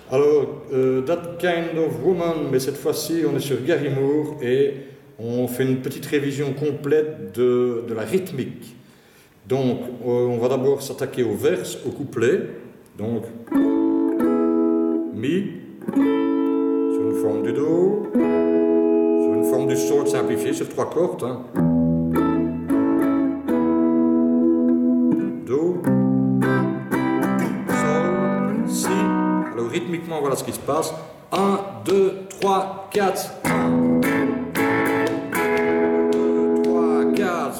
Alors, That Kind of Woman, mais cette fois-ci, on est sur Gary Moore et on fait une petite révision complète de la rythmique. Donc, on va d'abord s'attaquer au verse, au couplet. Donc, Mi, sur une forme du Do, sur une forme du Sol simplifié, sur 3 cordes. Hein. Do, Sol, Si. Alors, rythmiquement, voilà ce qui se passe. 1, 2, 3, 4. 1, 2, 3, 4.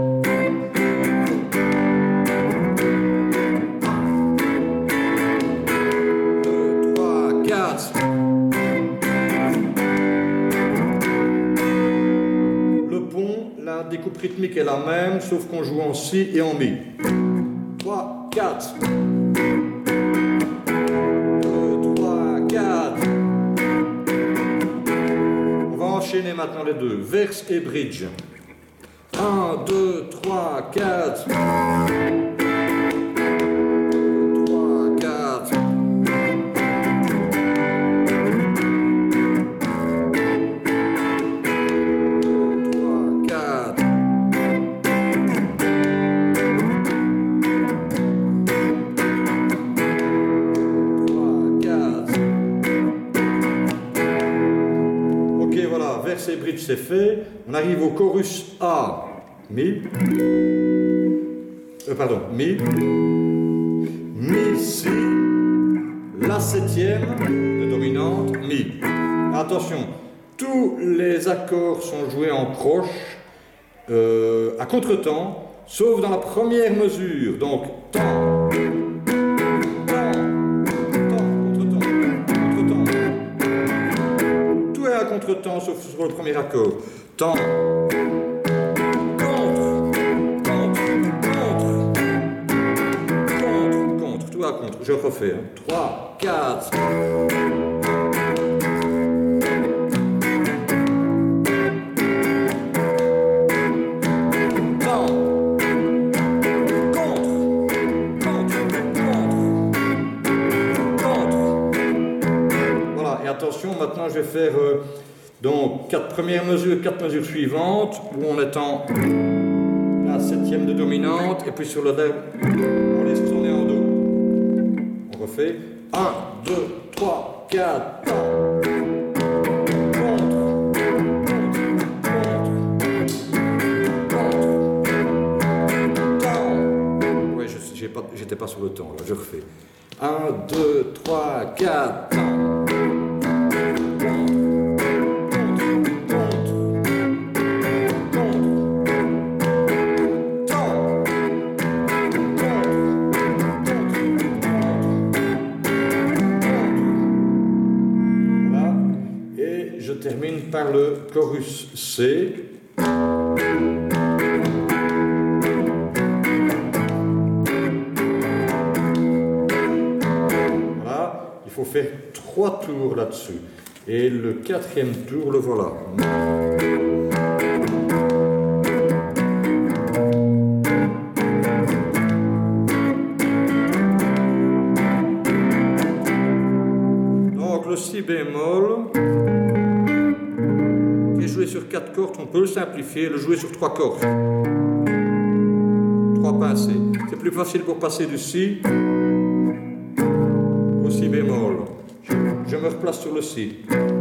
2, 3, 4. Le pont, la découpe rythmique est la même, sauf qu'on joue en Si et en Mi. 3, 4. 2, 3, 4. On va enchaîner maintenant les deux, verse et bridge. 1, 2, 3, 4. 2, 3, 4. 2, 3, 4. Ok, voilà, verse et bridge c'est fait. On arrive au chorus A. Mi. Mi. Mi, Si. La septième de dominante, Mi. Attention, tous les accords sont joués en croche, à contre-temps, sauf dans la première mesure. Donc, temps. Tout est à contre-temps, sauf sur le premier accord. Temps. Contre. Je refais. 3, 4. Temps. Contre. Voilà. Et attention, maintenant je vais faire donc 4 premières mesures, 4 mesures suivantes, où on est en la septième de dominante, et puis sur le dernier, on laisse tourner en Do. On refait 1, 2, 3, 4, temps. Contre. Ouais, j'étais pas sur le temps, là, je refais. 1, 2, 3, 4, temps. Termine par le chorus C. Voilà, il faut faire 3 tours là-dessus. Et le 4e tour, le voilà. Donc le Si bémol, jouer sur 4 cordes, on peut le simplifier, le jouer sur 3 cordes. 3 pincées. C'est plus facile pour passer du Si au Si bémol. Je me replace sur le Si.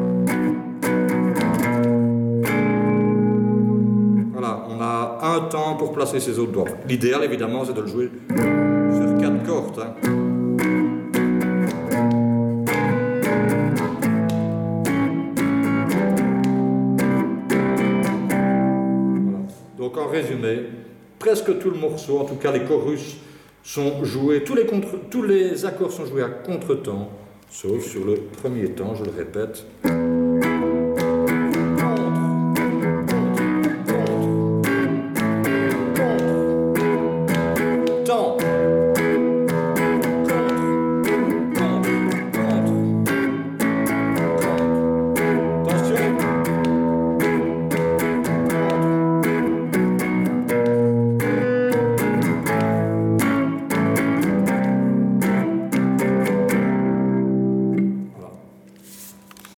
Voilà, on a un temps pour placer ces autres doigts. L'idéal, évidemment, c'est de le jouer sur 4 cordes. Hein. Donc en résumé, presque tout le morceau, en tout cas les chorus, sont joués, tous les accords sont joués à contre-temps, sauf sur le premier temps, je le répète.